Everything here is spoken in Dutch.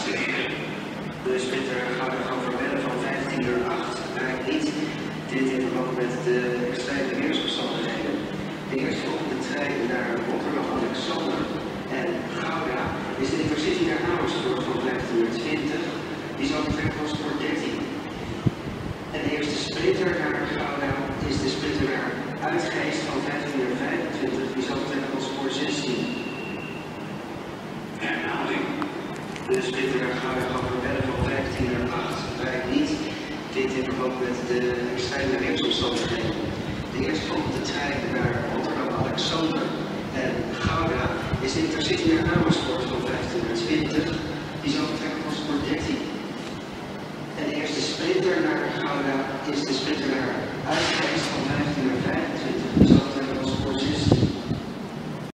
De sprinter Gouda van Vermellen van 15:08 rijdt niet. Dit in verband met de extreme weersomstandigheden. De eerstvolgende trein naar Rotterdam-Alexander en Gouda is de Intercity naar Amersfoort van 15:20. Die zal vertrekken van spoor 13. En de eerste sprinter naar Gouda is de sprinter naar Uitgeest van 15:25. Die zal vertrekken van spoor 16. Herhaling. De sprinter naar Gouda van Vermellen van 15:08 rijdt niet. Dit in verband met de extreme weersomstandigheden. De eerstvolgende trein naar Rotterdam-Alexander en Gouda is de Intercity naar Amersfoort van 15:20. Die zal vertrekken van spoor 13. En de eerste sprinter naar Gouda is de sprinter naar Uitgeest van 15:25.